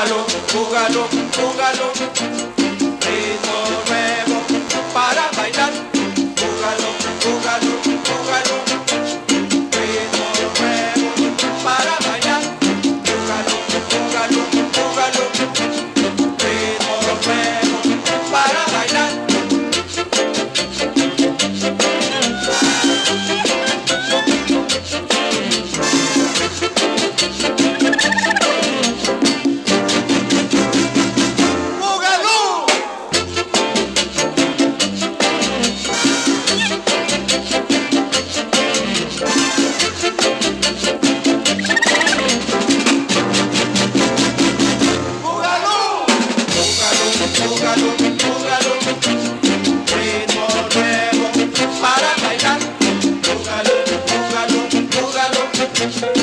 búgalo, búgalo, búgalo, ritmo nuevo para bailar. Búgalo, búgalo, búgalo, ritmo nuevo para bailar. Búgalo, búgalo, búgalo, ritmo nuevo para bailar. Búgalo, búgalo, ritmo nuevo para bailar. Búgalo, búgalo, búgalo.